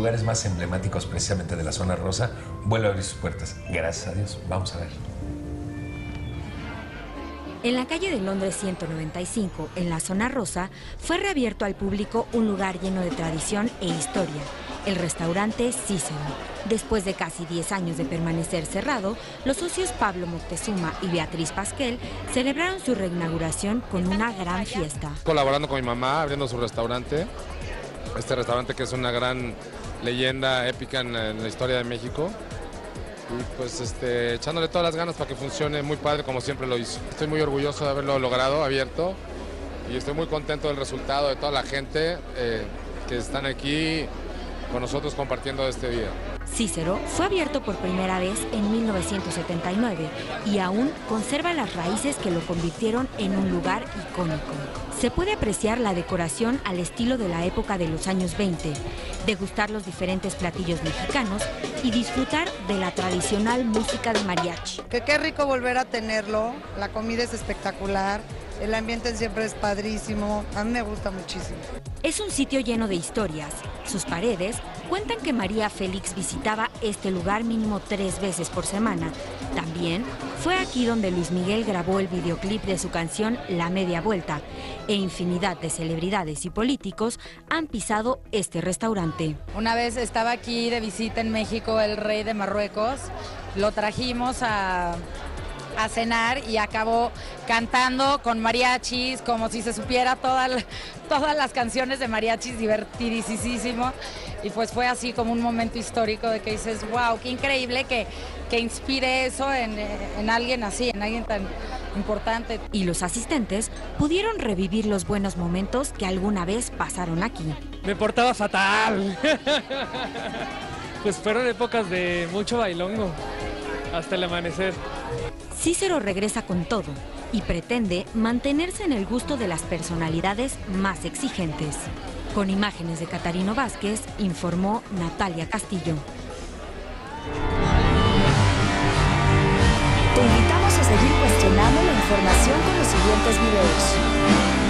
lugares más emblemáticos precisamente de la zona rosa vuelve a abrir sus puertas. Gracias a Dios. Vamos a ver. En la calle de Londres 195, en la zona rosa, fue reabierto al público un lugar lleno de tradición e historia, el restaurante Cícero. Después de casi 10 años de permanecer cerrado, los socios Pablo Moctezuma y Beatriz Pasquel celebraron su reinauguración con una gran fiesta. Colaborando con mi mamá, abriendo su restaurante, este restaurante que es una gran leyenda épica en la historia de México. Y pues echándole todas las ganas para que funcione muy padre como siempre lo hizo. Estoy muy orgulloso de haberlo logrado, abierto, y estoy muy contento del resultado de toda la gente que están aquí con nosotros compartiendo este día. Cícero fue abierto por primera vez en 1979 y aún conserva las raíces que lo convirtieron en un lugar icónico. Se puede apreciar la decoración al estilo de la época de los años 20, degustar los diferentes platillos mexicanos y disfrutar de la tradicional música de mariachi. Qué rico volver a tenerlo, la comida es espectacular, el ambiente siempre es padrísimo, a mí me gusta muchísimo. Es un sitio lleno de historias. Sus paredes cuentan que María Félix visitaba este lugar mínimo 3 veces por semana. También fue aquí donde Luis Miguel grabó el videoclip de su canción La Media Vuelta, e infinidad de celebridades y políticos han pisado este restaurante. Una vez estaba aquí de visita en México el rey de Marruecos, lo trajimos a cenar y acabó cantando con mariachis, como si se supiera todas las canciones de mariachis, divertidísimo. Y pues fue así como un momento histórico de que dices, wow, qué increíble que inspire eso en alguien así, en alguien tan importante. Y los asistentes pudieron revivir los buenos momentos que alguna vez pasaron aquí. Me portaba fatal. Pues fueron épocas de mucho bailongo, hasta el amanecer. Cícero regresa con todo y pretende mantenerse en el gusto de las personalidades más exigentes. Con imágenes de Catarino Vázquez, informó Natalia Castillo. Te invitamos a seguir cuestionando la información con los siguientes videos.